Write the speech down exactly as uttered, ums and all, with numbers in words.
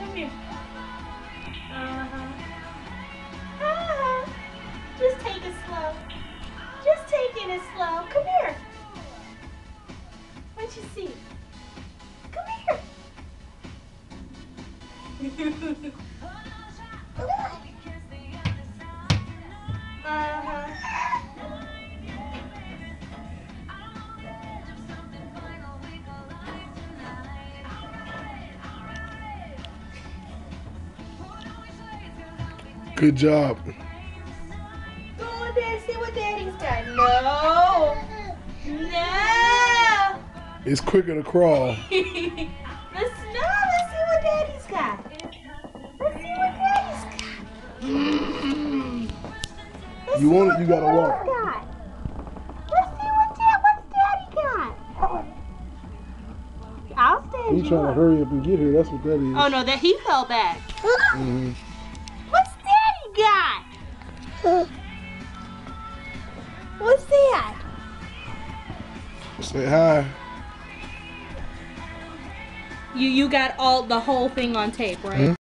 Come here. Uh-huh. Uh-huh. Just take it slow. Just taking it slow. Come here. What you see? Come here. Uh-huh. Good job. Go on there and see what Daddy's got. No. No. It's quicker to crawl. let's no, let's see what Daddy's got. Let's see what Daddy's got. Let's You see want it, what you gotta walk. Daddy's got. Let's see what Dad what's Daddy got. I'll stand He's you trying up. to hurry up and get here. That's what that is. Oh no, that he fell back. Mm-hmm. What's Daddy got? What's that? Say hi. You you got all the whole thing on tape, right? Mm-hmm.